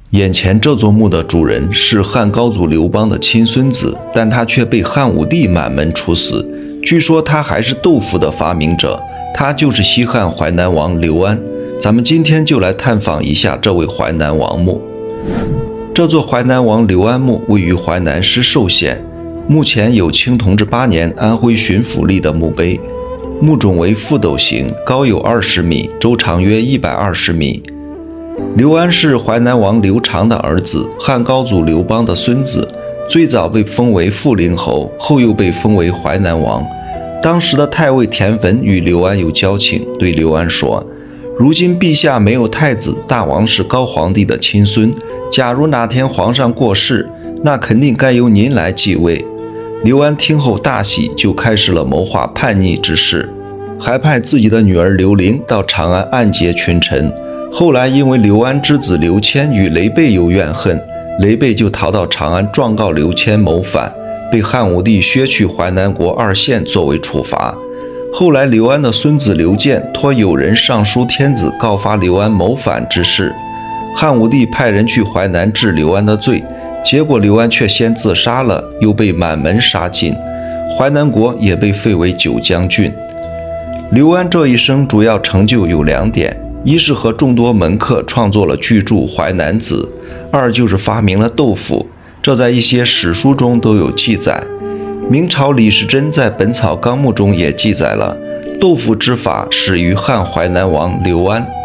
眼前这座墓的主人是汉高祖刘邦的亲孙子，但他却被汉武帝满门处死。据说他还是豆腐的发明者，他就是西汉淮南王刘安。咱们今天就来探访一下这位淮南王墓。这座淮南王刘安墓位于淮南市寿县，目前有清同治8年安徽巡抚立的墓碑。墓冢为覆斗形，高有20米，周长约120米。刘安是淮南王刘长的儿子，汉高祖刘邦的孙子，最早被封为富陵侯，后又被封为淮南王。当时的太尉田汾与刘安有交情，对刘安说：“如今陛下没有太子，大王是高皇帝的亲孙，假如哪天皇上过世，那肯定该由您来继位。”刘安听后大喜，就开始了谋划叛逆之事，还派自己的女儿刘玲到长安暗结群臣。后来因为刘安之子刘谦与雷贝有怨恨，雷贝就逃到长安状告刘谦谋反，被汉武帝削去淮南国2县作为处罚。后来刘安的孙子刘建托友人上书天子，告发刘安谋反之事。汉武帝派人去淮南治刘安的罪，结果刘安却先自杀了，又被满门杀尽，淮南国也被废为九江郡。刘安这一生主要成就有2点，一是和众多门客创作了巨著《淮南子》，二就是发明了豆腐，这在一些史书中都有记载。明朝李时珍在《本草纲目》中也记载了豆腐之法始于汉淮南王刘安。